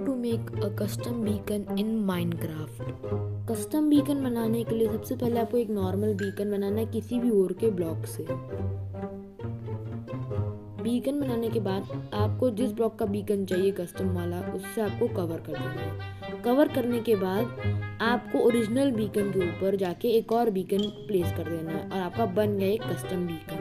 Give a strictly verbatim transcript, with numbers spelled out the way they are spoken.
To make a custom beacon in Minecraft. Custom beacon बनाने के लिए सबसे पहले आपको एक नॉर्मल बीकन बनाना है किसी भी और के ब्लॉक से। बीकन बनाने के बाद आपको जिस ब्लॉक का बीकन चाहिए कस्टम वाला, उससे आपको कवर कर देना है। कवर करने के बाद आपको ओरिजिनल बीकन के ऊपर जाके एक और बीकन प्लेस कर देना है और आपका बन गया एक कस्टम बीकन।